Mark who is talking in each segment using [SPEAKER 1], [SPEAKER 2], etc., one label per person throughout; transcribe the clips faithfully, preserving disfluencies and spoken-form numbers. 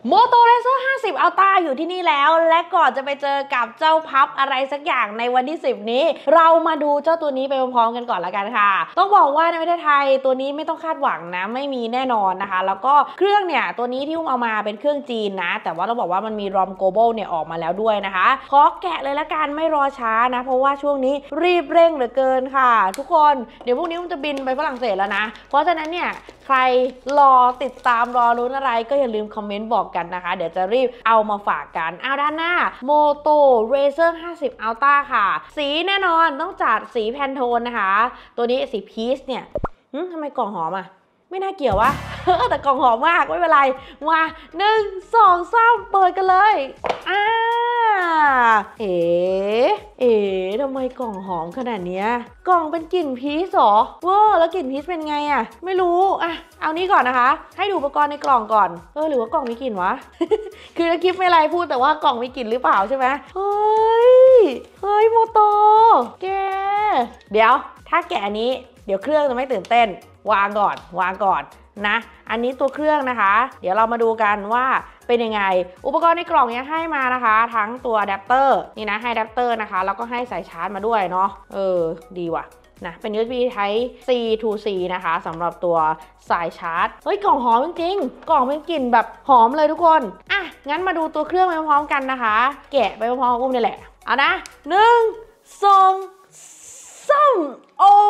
[SPEAKER 1] โมโตเรเซอร์ห้าสิบอัลต้าอยู่ที่นี่แล้วและก่อนจะไปเจอกับเจ้าพับอะไรสักอย่างในวันที่สิบนี้เรามาดูเจ้าตัวนี้ไปพร้อมๆกันก่อนละกันค่ะต้องบอกว่าในประเทศไทยตัวนี้ไม่ต้องคาดหวังนะไม่มีแน่นอนนะคะแล้วก็เครื่องเนี่ยตัวนี้ที่อุ้มเอามาเป็นเครื่องจีนนะแต่ว่าเราบอกว่ามันมีรอมโกลบอลเนี่ยออกมาแล้วด้วยนะคะขอแกะเลยละกันไม่รอช้านะเพราะว่าช่วงนี้รีบเร่งเหลือเกินค่ะทุกคนเดี๋ยวพรุ่งนี้อุ้มจะบินไปฝรั่งเศสแล้วนะเพราะฉะนั้นเนี่ยใครรอติดตามรอรุ้นอะไรก็อย่าลืมคอมเมนต์บอกกันนะคะเดี๋ยวจะรีบเอามาฝากกันเอาด้านหน้า Moto Razr ห้าสิบ Ultra ค่ะสีแน่นอนต้องจัดสีแพนโทนนะคะตัวนี้สีพีชเนี่ยทำไมกล่องหอมอ่ะไม่น่าเกี่ยววะ แต่กล่องหอมมากไม่เป็นไรมาหนึ่งสองสามเปิดกันเลยอ่าเอ๋เอ๋ทำไมกล่องหอมขนาดเนี้ยกล่องเป็นกลิ่นพีชหรอว้าแล้วกลิ่นพีชเป็นไงอ่ะไม่รู้อ่ะเอานี้ก่อนนะคะให้ดูอุปกรณ์ในกล่องก่อนเออหรือว่ากล่องมีกลิ่นวะ คือคลิปไม่ไรพูดแต่ว่ากล่องมีกลิ่นหรือเปล่าใช่ไหมเฮ้ยเฮ้ยโมโตแกเดี๋ยวถ้าแกะนี้เดี๋ยวเครื่องจะไม่ตื่นเต้นวางก่อนวางก่อนนะอันนี้ตัวเครื่องนะคะเดี๋ยวเรามาดูกันว่าเป็นยังไงอุปกรณ์ในกล่องนี้ให้มานะคะทั้งตัวอะแดปเตอร์นี่นะให้อะแดปเตอร์นะคะแล้วก็ให้สายชาร์จมาด้วยเนาะเออดีว่ะนะเป็น ยู เอส บี Type C to C นะคะสำหรับตัวสายชาร์จเฮ้ยกล่องหอมจริงๆกล่องเป็นกลิ่นแบบหอมเลยทุกคนอ่ะงั้นมาดูตัวเครื่องไปพร้อมกันนะคะแกะไปพร้อมๆอุ้มนี่แหละเอานะหนึ่งสองสามโอ้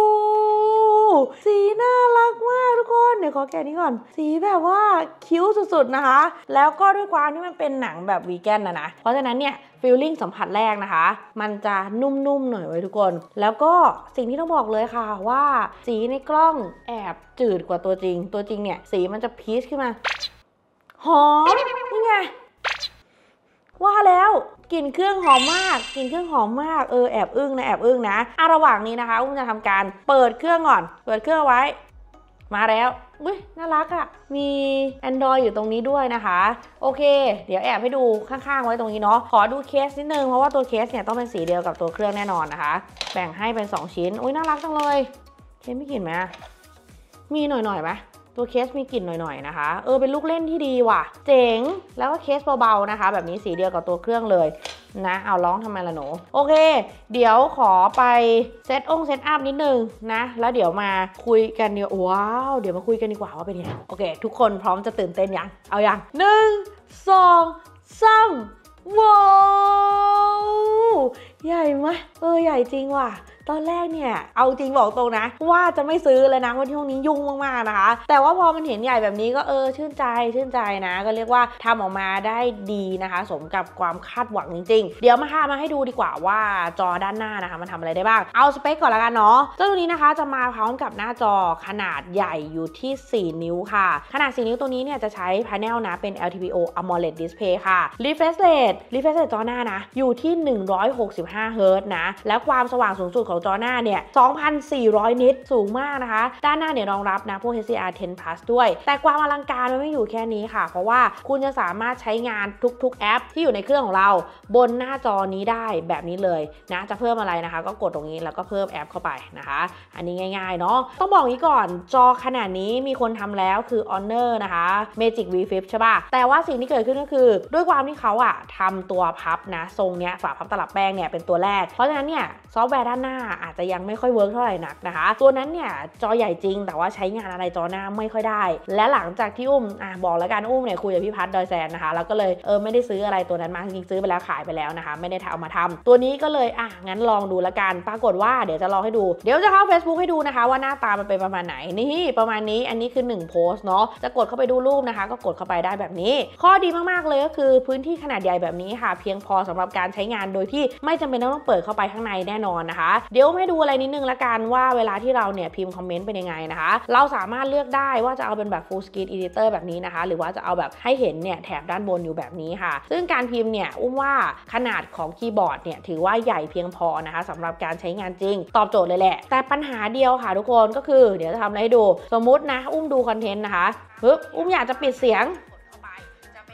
[SPEAKER 1] สีน่ารักมากทุกคนเดี๋ยวขอแกะนี้ก่อนสีแบบว่าคิ้วสุดๆนะคะแล้วก็ด้วยความที่มันเป็นหนังแบบวีแกนนะนะเพราะฉะนั้นเนี่ยฟีลลิ่งสัมผัสแรกนะคะมันจะนุ่มๆหน่อยไว้ทุกคนแล้วก็สิ่งที่ต้องบอกเลยค่ะว่าสีในกล้องแอบจืดกว่าตัวจริงตัวจริงเนี่ยสีมันจะพีชขึ้นมาหอมนี่ไงว่าแล้วกลิ่นเครื่องหอมมากกลิ่นเครื่องหอมมากเออแอบอึ้งนะแอบอึ้งนะอ่ะระหว่างนี้นะคะอุ้มจะทำการเปิดเครื่องก่อนเปิดเครื่องไว้มาแล้วอุ้ยน่ารักอะ่ะมี Android อยู่ตรงนี้ด้วยนะคะโอเคเดี๋ยวแอบให้ดูข้างๆไว้ตรงนี้เนาะขอดูเคสนิดนึงเพราะว่าตัวเคสเนี่ยต้องเป็นสีเดียวกับตัวเครื่องแน่นอนนะคะแบ่งให้เป็นสองชิ้นอุ้ยน่ารักจังเลยเคสไม่กลิ่นไหมมีหน่อยๆไหมตัวเคสมีกลิ่นหน่อยๆนะคะเออเป็นลูกเล่นที่ดีว่ะเจ๋งแล้วก็เคสเบาๆนะคะแบบนี้สีเดียวกับตัวเครื่องเลยนะเอาร้องทำไมล่ะหนูโอเคเดี๋ยวขอไปเซตองเซตอัพนิดนึงนะแล้วเดี๋ยวมาคุยกันเดี๋ยวว้าวเดี๋ยวมาคุยกันดีกว่าว่าเป็นยังไงโอเคทุกคนพร้อมจะตื่นเต้นยังเอายังหนึ่งสองสามว้าวใหญ่ไหมเออใหญ่จริงว่ะตอนแรกเนี่ยเอาจริงบอกตรงนะว่าจะไม่ซื้อเลยนะวันที่ช่วงนี้ยุ่งมากๆนะคะแต่ว่าพอมันเห็นใหญ่แบบนี้ก็เออชื่นใจชื่นใจนะก็เรียกว่าทำออกมาได้ดีนะคะสมกับความคาดหวังจริงๆเดี๋ยวมาพามาให้ดูดีกว่าว่าจอด้านหน้านะคะมันทำอะไรได้บ้างเอาสเปคก่อนละกันเนาะเจ้าตัวนี้นะคะจะมาพร้อมกับหน้าจอขนาดใหญ่อยู่ที่สี่นิ้วค่ะขนาดสี่นิ้วตัวนี้เนี่ยจะใช้ panel นะเป็น แอล ที พี โอ AMOLED Display ค่ะ refresh rate refresh rate จอหน้านะอยู่ที่หนึ่งร้อยหกสิบห้าเฮิร์ตซ์นะแล้วความสว่างสูงสุดของจอหน้าเนี่ย สองพันสี่ร้อย นิตสูงมากนะคะด้านหน้าเนี่ยรองรับนะพวก เอช ดี อาร์ เท็น พลัส ด้วยแต่ความอลังการมันไม่อยู่แค่นี้ค่ะเพราะว่าคุณจะสามารถใช้งานทุกๆแอปที่อยู่ในเครื่องของเราบนหน้าจอนี้ได้แบบนี้เลยนะจะเพิ่มอะไรนะคะก็กดตรงนี้แล้วก็เพิ่มแอปเข้าไปนะคะอันนี้ง่ายๆเนาะต้องบอกนี้ก่อนจอขนาดนี้มีคนทำแล้วคือ Honor นะคะ Magic วี ฟิฟ ใช่ป่ะแต่ว่าสิ่งที่เกิดขึ้นก็คือด้วยความที่เขาอะทำตัวพับนะทรงเนี้ยฝาพับตลับแป้งเนี่ยเป็นตัวแรกเพราะฉะนั้นเนี่ยซอฟต์แวร์ด้านหน้าอาจจะยังไม่ค่อยเวิร์กเท่าไหร่นักนะคะตัวนั้นเนี่ยจอใหญ่จริงแต่ว่าใช้งานอะไรจอหน้าไม่ค่อยได้และหลังจากที่อุ้มอ่ะบอกแล้วกันอุ้มเนี่ยคุยกับพี่พัฒน์ดอยแซนนะคะแล้วก็เลยเออไม่ได้ซื้ออะไรตัวนั้นมาจริงๆซื้อไปแล้วขายไปแล้วนะคะไม่ได้เอามาทำตัวนี้ก็เลยอ่ะงั้นลองดูละกันปรากฏว่าเดี๋ยวจะลองให้ดูเดี๋ยวจะเข้า Facebook ให้ดูนะคะว่าหน้าตามันเป็นประมาณไหนนี่ประมาณนี้อันนี้คือหนึ่งโพสต์เนาะจะกดเข้าไปดูรูปนะคะก็กดเข้าไปได้แบบนี้ข้อดีมากๆเลยก็คือพื้นที่ขนาดใหญ่แบบนี้ค่ะเพียงพอสำหรับการใช้งานโดยที่ไม่จำเป็นต้องเปิดเข้าไปข้างในแน่นอนนะคะเดี๋ยวให้ดูอะไรนิดนึงละกันว่าเวลาที่เราเนี่ยพิมพ์คอมเมนต์เป็นยังไงนะคะเราสามารถเลือกได้ว่าจะเอาเป็นแบบ full screen editor แบบนี้นะคะหรือว่าจะเอาแบบให้เห็นเนี่ยแถบด้านบนอยู่แบบนี้ค่ะซึ่งการพิมพ์เนี่ยอุ้มว่าขนาดของคีย์บอร์ดเนี่ยถือว่าใหญ่เพียงพอนะคะสำหรับการใช้งานจริงตอบโจทย์เลยแหละแต่ปัญหาเดียวค่ะทุกคนก็คือเดี๋ยวจะทำอะไรให้ดูสมมุตินะอุ้มดูคอนเทนต์นะคะปึ๊บอุ้มอยากจะปิดเสียงท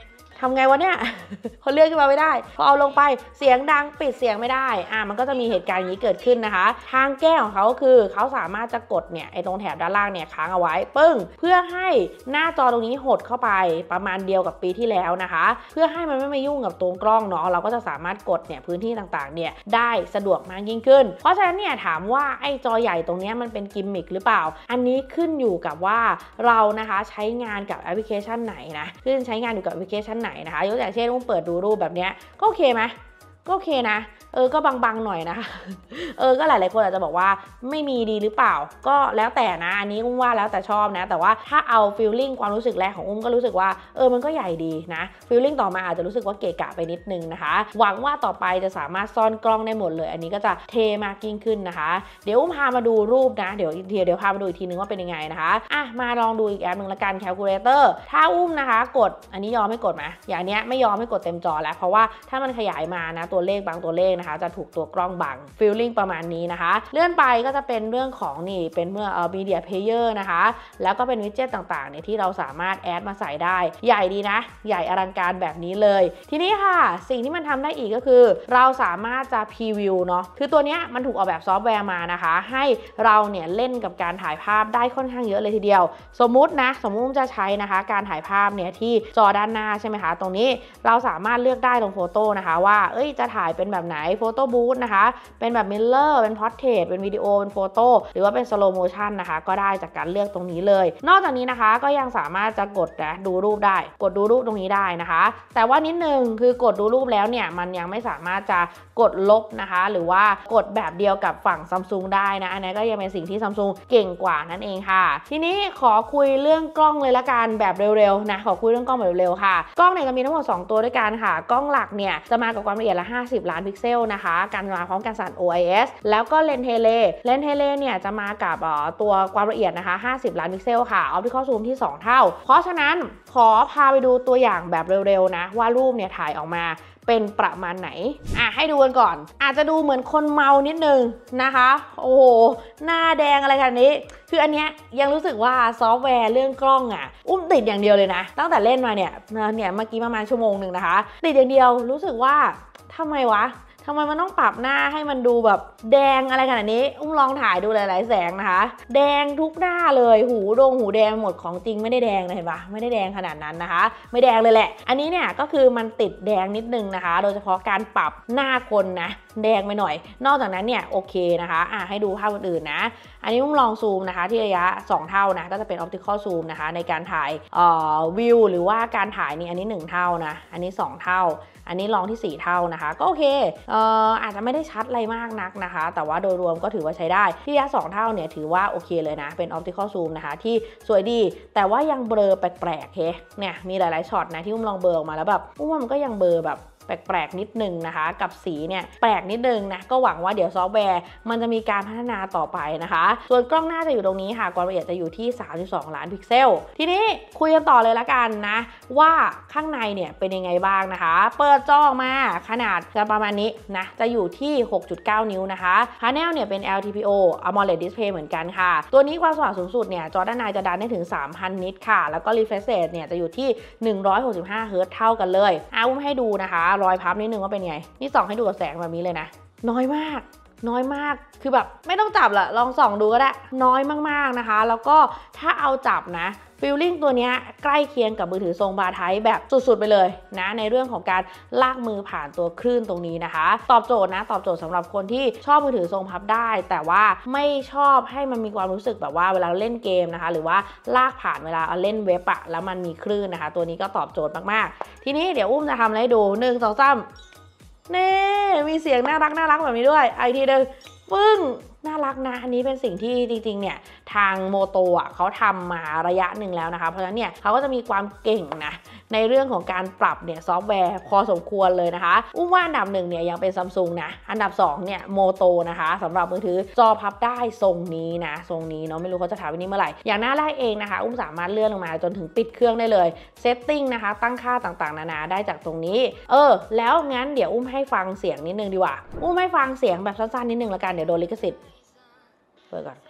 [SPEAKER 1] ทำไงวะเนี่ยเขาเลื่อนขึ้นมาไม่ได้พอเอาลงไปเสียงดังปิดเสียงไม่ได้อ่ะมันก็จะมีเหตุการณ์อย่างนี้เกิดขึ้นนะคะทางแก้ของเขาคือเขาสามารถจะกดเนี่ยไอ้ตรงแถบด้านล่างเนี่ยค้างเอาไว้ปึ้งเพื่อให้หน้าจอตรงนี้หดเข้าไปประมาณเดียวกับปีที่แล้วนะคะเพื่อให้มันไม่มายุ่งกับตัวกล้องเนาะเราก็จะสามารถกดเนี่ยพื้นที่ต่างๆเนี่ยได้สะดวกมากยิ่งขึ้นเพราะฉะนั้นเนี่ยถามว่าไอ้จอใหญ่ตรงนี้มันเป็นกิมมิคหรือเปล่าอันนี้ขึ้นอยู่กับว่าเรานะคะใช้งานกับแอปพลิเคชันไหนนะขึ้นใช้งานอยู่กับแอปพลิเคชันไหนนะคะยกตัวอย่างเช่นอุ้มเปิดดูรูปแบบนี้ก็โอเคไหมก็โอเคนะเออก็บางๆหน่อยนะคะเออก็หลายๆคนอาจจะบอกว่าไม่มีดีหรือเปล่าก็แล้วแต่นะอันนี้อุ้มว่าแล้วแต่ชอบนะแต่ว่าถ้าเอาฟีลลิ่งความรู้สึกแรกของอุ้มก็รู้สึกว่าเออมันก็ใหญ่ดีนะฟีลลิ่งต่อมาอาจจะรู้สึกว่าเกะกะไปนิดนึงนะคะหวังว่าต่อไปจะสามารถซ่อนกล้องได้หมดเลยอันนี้ก็จะเทมากยิ่งขึ้นนะคะเดี๋ยวอุ้มพามาดูรูปนะเดี๋ยวเดี๋ยวเดี๋ยวพามาดูอีกทีนึงว่าเป็นยังไงนะคะอ่ะมาลองดูอีกแอปนึงละกัน Calculator ถ้าอุ้มนะคะกดอันนี้ยอมไม่กดไหมอย่างเนี้ยไม่ยอมไม่กดเต็มจอแล้วเพราะว่าถ้ามันขยายมานะตัวเลขบางตัวเลขนะคะจะถูกตัวกล้องบังฟีลลิ่งประมาณนี้นะคะเลื่อนไปก็จะเป็นเรื่องของนี่เป็นเมื่อเอ่อ Media Player นะคะแล้วก็เป็นวิดเจ็ตต่างๆเนี่ยที่เราสามารถแอดมาใส่ได้ใหญ่ดีนะใหญ่อลังการแบบนี้เลยทีนี้ค่ะสิ่งที่มันทำได้อีกก็คือเราสามารถจะพรีวิวเนาะคือตัวเนี้ยมันถูกออกแบบซอฟต์แวร์มานะคะให้เราเนี่ยเล่นกับการถ่ายภาพได้ค่อนข้างเยอะเลยทีเดียวสมมุตินะสมมุติจะใช้นะคะการถ่ายภาพเนี่ยที่จอด้านหน้าใช่ไหมคะตรงนี้เราสามารถเลือกได้ตรงโฟโต้นะคะว่าเอ้ยจะถ่ายเป็นแบบไหนโฟโต้บูธนะคะเป็นแบบมิลเลอร์เป็นพอร์เทรตเป็นวิดีโอเป็นโฟโต้หรือว่าเป็นสโลว์โมชั่นนะคะก็ได้จากการเลือกตรงนี้เลยนอกจากนี้นะคะก็ยังสามารถจะกดนะดูรูปได้กดดูรูปตรงนี้ได้นะคะแต่ว่านิดนึงคือกดดูรูปแล้วเนี่ยมันยังไม่สามารถจะกดลบนะคะหรือว่ากดแบบเดียวกับฝั่ง Samsung ได้นะอันนี้ก็ยังเป็นสิ่งที่ Samsung เก่งกว่านั่นเองค่ะทีนี้ขอคุยเรื่องกล้องเลยละกันแบบเร็วๆนะขอคุยเรื่องกล้องแบบเร็วๆค่ะกล้องเนี่ยจะมีทั้งหมดสองตัวด้วยกันค่ะกล้องหลักเนี่ยจะมากับความละเอียดละห้าสิบล้านพิกเซลนะคะการมาพร้อมกันสั่น โอ ไอ เอส แล้วก็เลนส์เทเลเลนส์เทเลเนี่ยจะมากับตัวความละเอียดนะคะห้าสิบล้านพิกเซลค่ะออปติคอลซูมที่สองเท่าเพราะฉะนั้นขอพาไปดูตัวอย่างแบบเร็วๆนะว่ารูปเนี่ยถ่ายออกมาเป็นประมาณไหนอ่ะให้ดูกันก่อนอาจจะดูเหมือนคนเมานิดนึงนะคะโอ้โหหน้าแดงอะไรกันนี้คืออันเนี้ยยังรู้สึกว่าซอฟต์แวร์เรื่องกล้องอ่ะอุ้มติดอย่างเดียวเลยนะตั้งแต่เล่นมาเนี่ยเนี่ยเมื่อกี้ประมาณชั่วโมงหนึ่งนะคะติดอย่างเดียวรู้สึกว่าทำไมวะทำไมมันต้องปรับหน้าให้มันดูแบบแดงอะไรขนาดนี้อุ้มลองถ่ายดูหลายๆแสงนะคะแดงทุกหน้าเลยหูโดงหูแดงหมดของจริงไม่ได้แดงเลยเห็นปะไม่ได้แดงขนาดนั้นนะคะไม่แดงเลยแหละอันนี้เนี่ยก็คือมันติดแดงนิดนึงนะคะโดยเฉพาะการปรับหน้าคนนะแดงไปหน่อยนอกจากนั้นเนี่ยโอเคนะคะอ่ะให้ดูภาพอื่นๆนะอันนี้อุ้มลองซูมนะคะที่ระยะสองเท่านะก็จะเป็น optical zoom นะคะในการถ่ายเอ่อวิวหรือว่าการถ่ายนี่อันนี้หนึ่งเท่านะอันนี้สองเท่าอันนี้ลองที่สี่เท่านะคะก็โอเคเอ่ออาจจะไม่ได้ชัดอะไรมากนักนะคะแต่ว่าโดยรวมก็ถือว่าใช้ได้ที่ระยะสองเท่าเนี่ยถือว่าโอเคเลยนะเป็น optical zoom นะคะที่สวยดีแต่ว่ายังเบลอแปลกๆเฮ้เนี่ยมีหลายๆช็อตนะที่อุ้มลองเบลอออกมาแล้วแบบอุ้มว่ามันก็ยังเบลอแบบแปลกๆนิดนึงนะคะกับสีเนี่ยแปลกนิดนึงนะก็หวังว่าเดี๋ยวซอฟต์แวร์มันจะมีการพัฒนาต่อไปนะคะส่วนกล้องหน้าจะอยู่ตรงนี้ค่ะความละเอียดจะอยู่ที่สามสิบสองล้านพิกเซลทีนี้คุยกันต่อเลยละกันนะว่าข้างในเนี่ยเป็นยังไงบ้างนะคะเปิดจอออกมาขนาดจะประมาณนี้นะจะอยู่ที่ หกจุดเก้า นิ้วนะคะพาเนลเนี่ยเป็น แอล ที พี โอ AMOLED Display เหมือนกันค่ะตัวนี้ความสว่างสูงสุดเนี่ยจอด้านในจะดันได้ถึง สามพัน นิตค่ะแล้วก็ refresh rate เนี่ยจะอยู่ที่หนึ่งร้อยหกสิบห้าเฮิร์ตซ์เท่ากันเลยเอาอุ้มให้ดูนะคะรอยพับนิดนึงว่าเป็นไงนี่ส่องให้ดูกับแสงแบบนี้เลยนะน้อยมากน้อยมากคือแบบไม่ต้องจับละลองส่องดูก็ได้น้อยมากๆนะคะแล้วก็ถ้าเอาจับนะฟีลลิ่งตัวนี้ใกล้เคียงกับมือถือทรงบาร์ไทป์แบบสุดๆไปเลยนะในเรื่องของการลากมือผ่านตัวคลื่นตรงนี้นะคะตอบโจทย์นะตอบโจทย์สำหรับคนที่ชอบมือถือทรงพับได้แต่ว่าไม่ชอบให้มันมีความรู้สึกแบบว่าเวลาเล่นเกมนะคะหรือว่าลากผ่านเวลาเล่นเว็บอะแล้วมันมีคลื่นนะคะตัวนี้ก็ตอบโจทย์มากๆทีนี้เดี๋ยวอุ้มจะทำอะไรให้ดูหนึ่ง สอง สามนี่มีเสียงน่ารักน่ารักแบบนี้ด้วยไอทีเดิมปึ้งน่ารักนะอันนี้เป็นสิ่งที่จริงๆเนี่ยทางโมโตอ่ะเขาทำมาระยะหนึ่งแล้วนะคะเพราะฉะนั้นเนี่ยเขาก็จะมีความเก่งนะในเรื่องของการปรับเนี่ยซอฟต์แวร์พอสมควรเลยนะคะอุ้มว่าอันดับหนึ่งเนี่ยยังเป็น Samsung นะอันดับสองเนี่ยโมโตนะคะสำหรับมือถือจอพับได้ทรงนี้นะทรงนี้เนาะไม่รู้เขาจะถ่ายวันนี้เมื่อไหร่อย่างหน้าแรกเองนะคะอุ้มสามารถเลื่อนลงมาจนถึงปิดเครื่องได้เลยเซตติ้งนะคะตั้งค่าต่างๆนานาได้จากตรงนี้เออแล้วงั้นเดี๋ยวอุ้มให้ฟังเสียงนิดนึงดีกว่าอุ้มให้ฟังเสียงแบบสั้นๆนิดนึงละกันเดี๋ยวโดนลิขสิทธิ์เปิดก่อน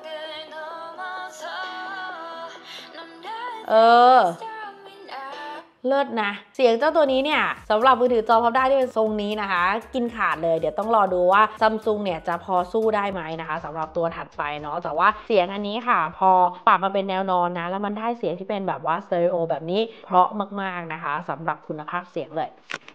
[SPEAKER 1] เออเลิศนะเสียงเจ้าตัวนี้เนี่ยสำหรับมือถือจอพับได้ที่เป็นทรงนี้นะคะกินขาดเลยเดี๋ยวต้องรอดูว่า Samsung เนี่ยจะพอสู้ได้ไหมนะคะสำหรับตัวถัดไปเนาะแต่ว่าเสียงอันนี้ค่ะพอปรับมาเป็นแนวนอนนะแล้วมันได้เสียงที่เป็นแบบว่าสเตอริโอแบบนี้เพราะมากๆนะคะสำหรับคุณภาพเสียงเลย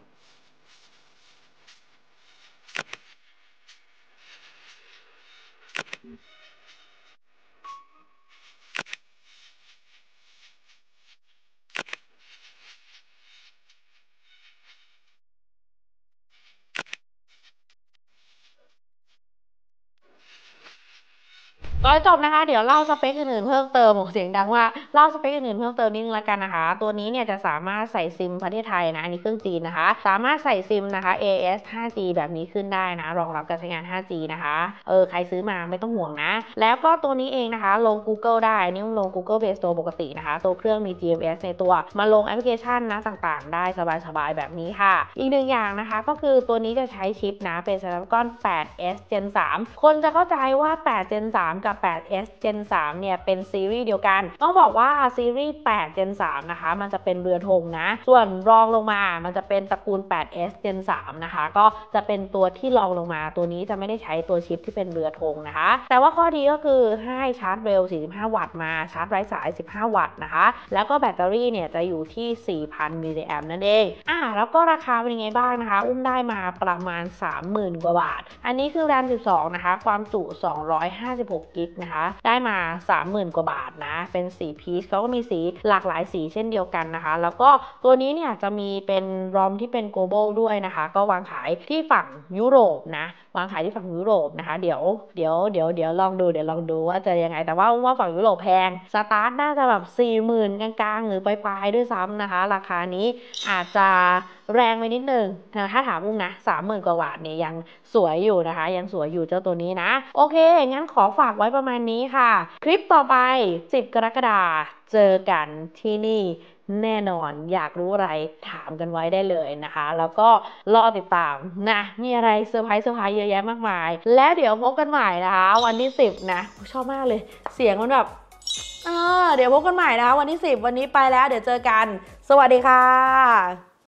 [SPEAKER 1] ก่อนจบนะคะเดี๋ยวเล่าสเปคอื่นๆเพิ่มเติมเสียงดังว่าเล่าสเปคอื่นๆเพิ่มเติมนิดนึงแล้วกันนะคะตัวนี้เนี่ยจะสามารถใส่ซิมประเทศไทยนะอันนี้เครื่องจีนนะคะสามารถใส่ซิมนะคะ เอ เอส ห้าจี แบบนี้ขึ้นได้นะรองรับการใช้งาน ห้าจี นะคะเออใครซื้อมาไม่ต้องห่วงนะแล้วก็ตัวนี้เองนะคะลง Google ได้นี่ลง Google Play Store ปกตินะคะตัวเครื่องมี จี เอ็ม เอส ในตัวมาลงแอปพลิเคชันนะต่างๆได้สบายๆแบบนี้ค่ะอีกหนึ่งอย่างนะคะก็คือตัวนี้จะใช้ชิปนะเป็น Snapdragon แปด เอส Gen สามคนจะเข้าใจว่า แปด Gen สาม กับ แปด เอส Gen สามเนี่ยเป็นซีรีส์เดียวกันต้องบอกว่าซีรีส์ แปด Gen สาม นะคะมันจะเป็นเรือธงนะส่วนรองลงมามันจะเป็นตระกูล แปด เอส Gen สาม นะคะก็จะเป็นตัวที่รองลงมาตัวนี้จะไม่ได้ใช้ตัวชิปที่เป็นเรือธงนะคะแต่ว่าข้อดีก็คือให้ชาร์จเร็วสี่สิบห้าวัตต์มาชาร์จไร้สายสิบห้าวัตต์นะคะแล้วก็แบตเตอรี่เนี่ยจะอยู่ที่ สี่พัน มิลลิแอมป์นั่นเองอ่าแล้วก็ราคาเป็นยังไงบ้างนะคะอุ้มได้มาประมาณ สามหมื่น กว่าบาทอันนี้คือแรมสิบสองนะคะความจุสองร้อยห้าสิบหกกิกนะคะได้มา สามหมื่น กว่าบาทนะเป็นสีพีชเขาก็มีสีหลากหลายสีเช่นเดียวกันนะคะแล้วก็ตัวนี้เนี่ยจะมีเป็นรอมที่เป็น global ด้วยนะคะก็วางขายที่ฝั่งยุโรปนะวางขายที่ฝั่งยุโรปนะคะเดี๋ยวเดี๋ยวเดี๋ยวเดี๋ยวลองดูเดี๋ยวลองดูว่าจะยังไงแต่ว่าว่าฝั่งยุโรปแพงสตาร์ทน่าจะแบบ สี่หมื่น กลางๆหรือปลายๆด้วยซ้ำนะคะราคานี้อาจจะแรงไปนิดนึงถ้าถามอุ้งนะ สามหมื่น กว่าบาทเนี่ยยังสวยอยู่นะคะยังสวยอยู่เจ้าตัวนี้นะโอเคงั้นขอฝากไว้ประมาณนี้ค่ะคลิปต่อไปสิบกรกฎาคมเจอกันที่นี่แน่นอนอยากรู้อะไรถามกันไว้ได้เลยนะคะแล้วก็รอติดตามนะมีอะไรเซอร์ไพรส์เซอร์ไพรส์เยอะแยะมากมายแล้วเดี๋ยวพบกันใหม่นะคะวันที่สิบนะชอบมากเลยเสียงมันแบบเออเดี๋ยวพบกันใหม่นะคะวันที่สิบวันนี้ไปแล้วเดี๋ยวเจอกันสวัสดีค่ะ